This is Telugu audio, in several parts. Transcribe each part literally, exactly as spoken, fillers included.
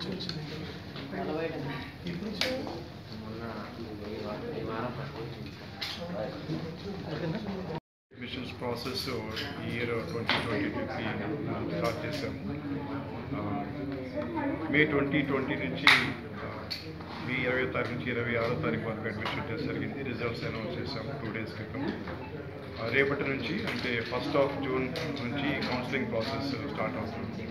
Admissions process year twenty twenty-two కి స్టార్ట్ చేశాము. మే ట్వంటీ ట్వంటీ నుంచి మే ఇరవై తారీఖు నుంచి ఇరవై ఆరో తారీఖు వరకు అడ్మిషన్ టెస్ట్ జరిగింది. రిజల్ట్స్ అనౌన్స్ చేశాము టూ డేస్ క్రితం. రేపటి నుంచి అంటే ఫస్ట్ ఆఫ్ జూన్ నుంచి కౌన్సిలింగ్ ప్రాసెస్ స్టార్ట్ అవుతుంది.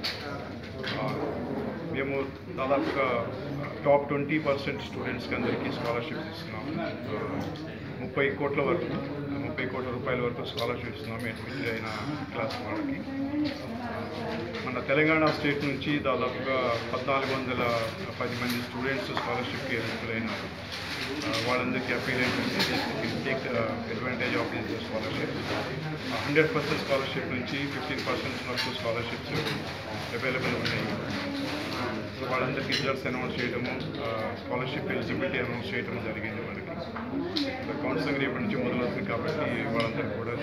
మేము దాదాపుగా టాప్ ట్వంటీ పర్సెంట్ స్టూడెంట్స్కి అందరికీ స్కాలర్షిప్స్ ఇస్తున్నాము. ముప్పై కోట్ల వరకు ముప్పై కోట్ల రూపాయల వరకు స్కాలర్షిప్ ఇస్తున్నాము అడ్మిట్ అయిన క్లాస్ వాళ్ళకి. మన తెలంగాణ స్టేట్ నుంచి దాదాపుగా పద్నాలుగు వందల పది మంది స్టూడెంట్స్ స్కాలర్షిప్కి ఎలిజిబుల్ వాళ్ళందరికీ అపీల్ ఏంటంటే take advantage of this scholarship. Hundred percent scholarship నుంచి ఫిఫ్టీన్ పర్సెంట్ వరకు స్కాలర్షిప్స్ అవైలబుల్ ఉన్నాయి. సో వాళ్ళందరికీ రిజల్ట్స్ అనౌన్స్ చేయడము, స్కాలర్షిప్ ఎలిజిబిలిటీ అనౌన్స్ చేయడం జరిగింది. మనకి కౌన్సిలింగ్ రేపటి నుంచి మొదలవుతుంది కాబట్టి వాళ్ళందరికీ కూడా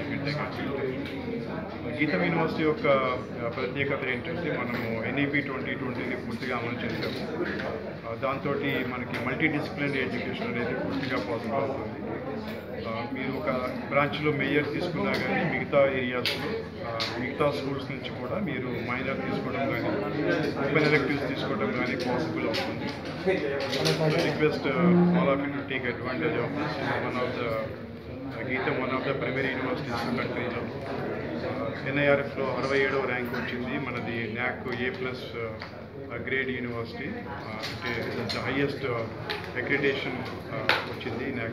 గీతం యూనివర్సిటీ యొక్క ప్రత్యేకత ఏంటంటే మనము ఎన్ఈపీ ట్వంటీ ట్వంటీని పూర్తిగా అమలు చేసాము. దాంతో మనకి మల్టీ డిసిప్లినరీ ఎడ్యుకేషన్ అనేది పూర్తిగా పాసిబుల్ అవుతుంది. మీరు ఒక బ్రాంచ్లో మేజర్ తీసుకున్నా కానీ మిగతా ఏరియాస్లో మిగతా స్కూల్స్ నుంచి కూడా మీరు మైనర్ తీసుకోవడం కానీ ఓపెన్ ఎలెక్టివ్స్ తీసుకోవడం కానీ పాసిబుల్ అవుతుంది. Request all of you to take advantage of this. One of the GITAM one of the primary universities కంట్రీలో ఎన్ఐఆర్ఎఫ్లో అరవై ఏడవ ర్యాంక్ వచ్చింది. మనది NAAC A plus grade university, అంటే ద హైయెస్ట్ అక్రిడిటేషన్ వచ్చింది NAAC.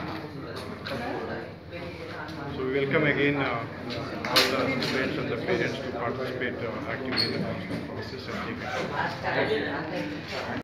So we welcome again uh, all the students and the parents to participate uh, actively in the counseling process and take it.